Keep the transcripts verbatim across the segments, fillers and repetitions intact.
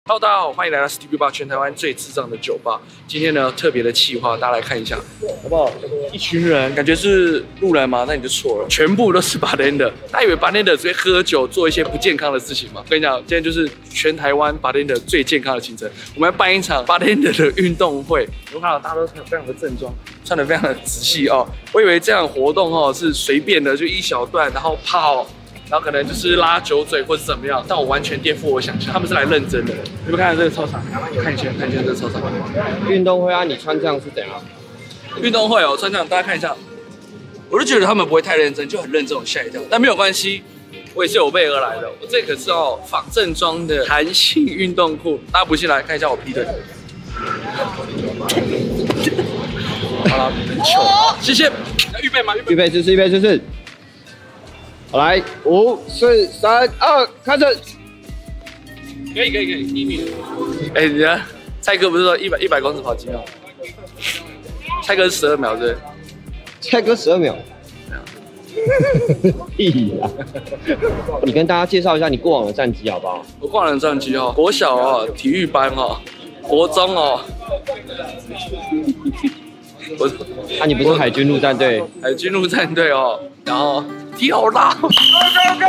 Hello， 大家好，欢迎来到 Stupid Bar 全台湾最智障的酒吧。今天呢，特别的企划，大家来看一下，好不好？一群人，感觉是路人吗？那你就错了，全部都是 bartender。大家以为 bartender 只会喝酒，做一些不健康的事情吗？我跟你讲，今天就是全台湾 bartender 最健康的行程。我们要办一场 bartender 的运动会。你会看到大家都非常的正装，穿得非常的仔细哦。我以为这样活动哦是随便的，就一小段，然后泡。 然后可能就是拉酒嘴或者怎么样，但我完全颠覆我想象，他们是来认真的。你们看这个操场，看一下看一下这个操场。 运动会啊，你穿这样是怎样？ 运动会哦，穿这样大家看一下，我就觉得他们不会太认真，就很认真，我吓一跳。但没有关系，我也是有备而来的。我这可是哦仿正装的弹性运动裤，大家不信来看一下我劈腿。好了，很糗，谢谢。预备吗？ 预备姿势，预备姿势。 好，来，五、四、三、二，开始。 可以，可以，可以，一米。哎，你看，蔡哥不是说一百一百公尺跑几秒？蔡哥是十二秒，对不对？ 蔡哥十二秒。屁呀！你跟大家介绍一下你过往的战绩好不好？ 我过往的战绩哦，国小哦，体育班哦，国中哦。我， 啊，你不是海军陆战队？ 海军陆战队哦，然后踢好大。Go go go！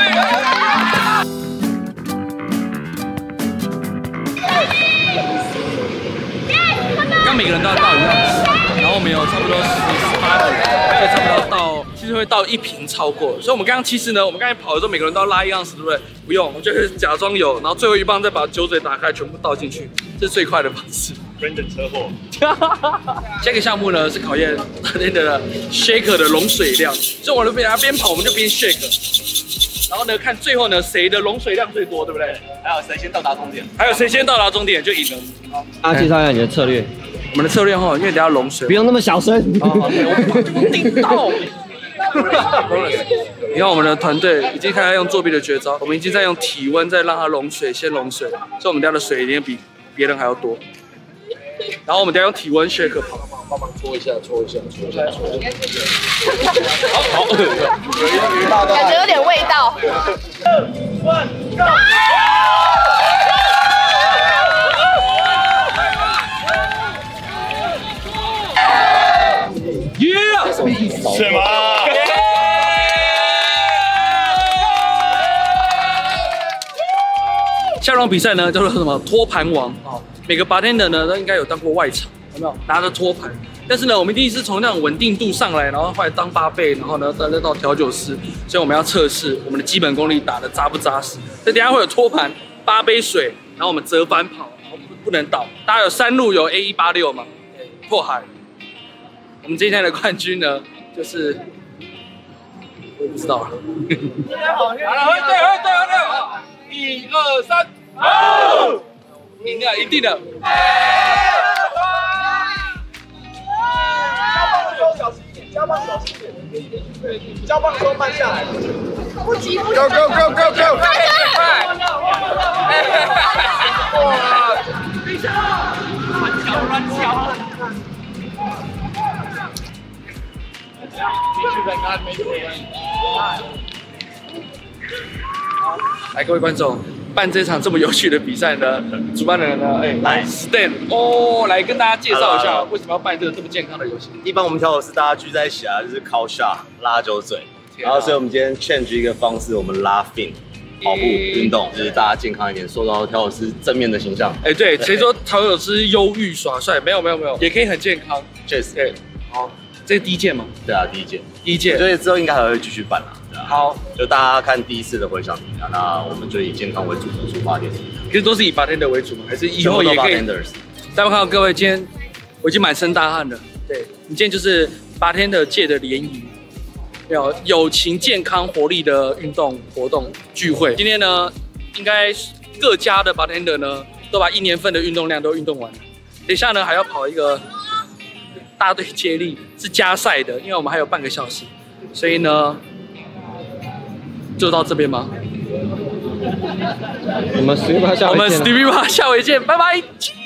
刚每个人都要倒一样，然后我们有差不多十八个人，所以差不多到，其实会到一瓶超过。所以我们刚刚其实呢，我们刚才跑的时候，每个人都要拉一样匙，对不对？不用，我就是假装有，然后最后一棒再把酒嘴打开，全部倒进去，这是最快的方式。 Brandon 车祸。 下一个项目呢是考验那个 shaker 的容水量，所以我们边边跑我们就边 shake， 然后呢看最后呢谁的容水量最多，对不对？ 还有谁先到达终点？ 还有谁先到达终点就赢了。 大家介绍一下你的策略。 我们的策略哈，因为等下容水， 不用那么小声。 我听到。你看我们的团队已经开始用作弊的绝招，我们已经在用体温在让它溶水，先溶水，所以我们家的水一定比别人还要多。 然后我们等下用体温 shake 跑，帮忙搓一下，搓一下，搓一下，搓一下。好，好， 感觉有点味道。 耶！ 什么意思？什么？ 下一轮比赛呢叫做什么？托盘王哦。 每个 bartender 呢都应该有当过外场，有没有？拿着托盘，但是呢，我们一定是从那种稳定度上来，然后后来当八倍，然后呢再到调酒师，所以我们要测试我们的基本功力打得扎不扎实。所以等一下会有托盘八杯水，然后我们折返跑，然后不能倒。大家有山路有 A 一八六吗？破海。我们今天的冠军呢，就是我也不知道了。好了，对，对，对，对，一二三，好。 赢了，一定的。 交棒的时候小心一点，交棒小心一点，交棒的时候慢下来。不急不急 ，Go Go Go Go Go！ 快快快！哇！等一下，乱敲乱敲。 来，各位观众。 办这场这么有趣的比赛呢，主办人呢，哎，来 Stan 哦，来跟大家介绍一下为什么要办这个这么健康的游戏。 一般我们调酒师大家聚在一起啊，就是 call shot 拉酒嘴，然后所以我们今天 change 一个方式，我们拉 fin 跑步运动，就是大家健康一点，塑造调酒师正面的形象。 哎，对，谁说调酒师忧郁耍帅？没有没有没有，也可以很健康。 确实， 对，好，这是第一届吗？ 对啊，第一届， 第一届， 所以之后应该还会继续办啦。 好， 就大家看第一次的回响评价，那我们就以健康为主的出发点。 其实都是以 bartender 为主嘛，还是以后也可以？大家看到各位，今天我已经满身大汗了。对你今天就是 bartender 界的联谊，有友情、健康、活力的运动活动聚会。今天呢，应该各家的 bartender 呢，都把一年份的运动量都运动完了。等一下呢，还要跑一个大队接力，是加赛的，因为我们还有半个小时，所以呢。 就到这边吗？ 我们 Stupid Bar 下回见。 我们 Stupid Bar 下回见，拜拜。